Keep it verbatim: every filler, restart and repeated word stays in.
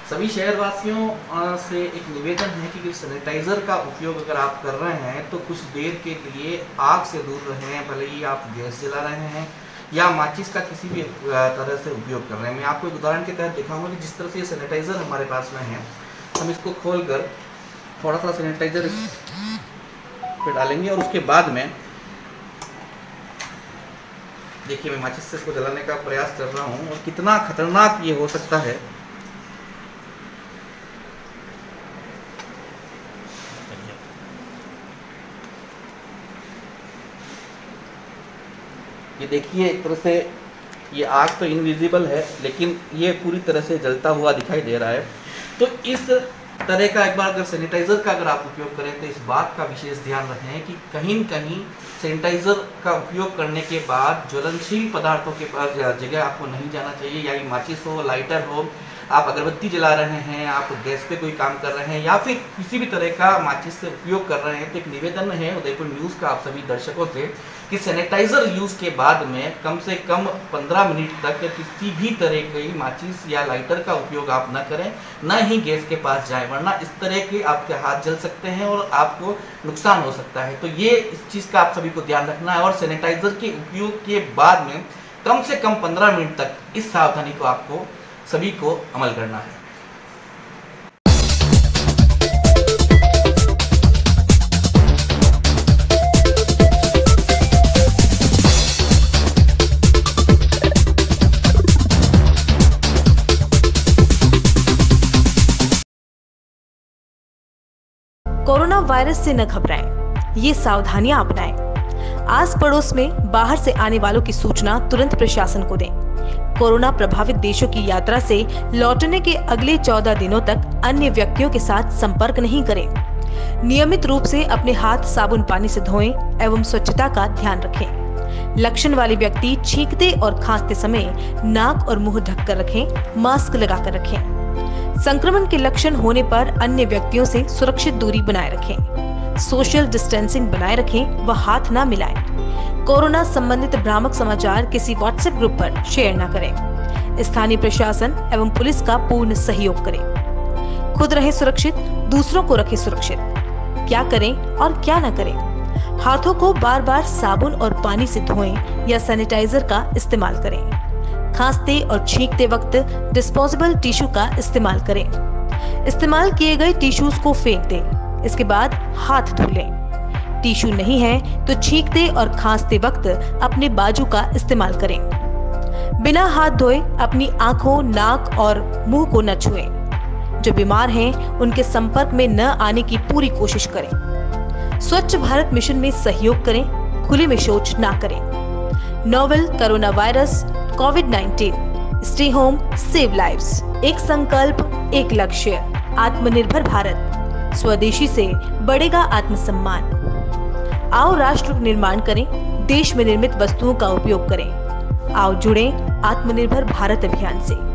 सभी शहरवासियों अ, से एक निवेदन है कि सैनिटाइज़र का उपयोग अगर आप कर रहे हैं तो कुछ देर के लिए आग से दूर रहें, भले ही आप गैस जला रहे हैं या माचिस का किसी भी अ, तरह से उपयोग कर रहे हैं। मैं आपको एक उदाहरण के तहत दिखाऊंगा कि जिस तरह से ये सैनिटाइज़र हमारे पास में है, हम इसको खोलकर थोड़ा सा सैनिटाइज़र पे डालेंगे और उसके बाद में देखिए मैं माचिस से इसको जलाने का प्रयास कर रहा हूँ और कितना खतरनाक ये हो सकता है। ये देखिए एक तरह से ये आग तो इनविजिबल है, लेकिन ये पूरी तरह से जलता हुआ दिखाई दे रहा है। तो इस तरह का एक बार अगर सैनिटाइज़र का अगर आप उपयोग करें तो इस बात का विशेष ध्यान रखें कि कहीं न कहीं सैनिटाइज़र का उपयोग करने के बाद ज्वलनशील पदार्थों के पास जगह आपको नहीं जाना चाहिए, या माचिस हो, लाइटर हो, आप अगरबत्ती जला रहे हैं, आप गैस पे कोई काम कर रहे हैं या फिर किसी भी तरह का माचिस से उपयोग कर रहे हैं, तो एक निवेदन है उदयपुर न्यूज़ का आप सभी दर्शकों से कि सैनिटाइज़र यूज़ के बाद में कम से कम पंद्रह मिनट तक किसी भी तरह की माचिस या लाइटर का उपयोग आप न करें, न ही गैस के पास जाएं, वरना इस तरह के आपके हाथ जल सकते हैं और आपको नुकसान हो सकता है। तो ये इस चीज़ का आप सभी को ध्यान रखना है और सैनिटाइज़र के उपयोग के बाद में कम से कम पंद्रह मिनट तक इस सावधानी को आपको सभी को अमल करना है। कोरोना वायरस से न घबराएं, ये सावधानियां अपनाएं। आस पड़ोस में बाहर से आने वालों की सूचना तुरंत प्रशासन को दें। कोरोना प्रभावित देशों की यात्रा से लौटने के अगले चौदह दिनों तक अन्य व्यक्तियों के साथ संपर्क नहीं करें। नियमित रूप से अपने हाथ साबुन पानी से धोएं एवं स्वच्छता का ध्यान रखें। लक्षण वाले व्यक्ति छींकते और खांसते समय नाक और मुंह ढककर रखें, मास्क लगाकर रखें। संक्रमण के लक्षण होने पर अन्य व्यक्तियों से सुरक्षित दूरी बनाए रखें। सोशल डिस्टेंसिंग बनाए रखें व हाथ न मिलाएं। कोरोना संबंधित भ्रामक समाचार किसी व्हाट्सएप ग्रुप पर शेयर न करें। स्थानीय प्रशासन एवं पुलिस का पूर्ण सहयोग करें। खुद रहें सुरक्षित, दूसरों को रखें सुरक्षित। क्या करें और क्या न करें? हाथों को बार बार साबुन और पानी से धोएं या सैनिटाइजर का इस्तेमाल करें। खांसते और छींकते वक्त डिस्पोजेबल टिश्यू का इस्तेमाल करें। इस्तेमाल किए गए टिश्यूज को फेंक दें। इसके बाद हाथ धो लें। टिश्यू नहीं है तो छींकते और खांसते वक्त अपने बाजू का इस्तेमाल करें। बिना हाथ धोए अपनी आंखों, नाक और मुंह को न छुएं। जो बीमार हैं उनके संपर्क में न आने की पूरी कोशिश करें। स्वच्छ भारत मिशन में सहयोग करें, खुले में शौच ना करें। Novel corona virus COVID nineteen, stay home, save lives. एक संकल्प, एक लक्ष्य, आत्मनिर्भर भारत। स्वदेशी से बढ़ेगा आत्मसम्मान। आओ राष्ट्र निर्माण करें, देश में निर्मित वस्तुओं का उपयोग करें। आओ जुड़ें आत्मनिर्भर भारत अभियान से।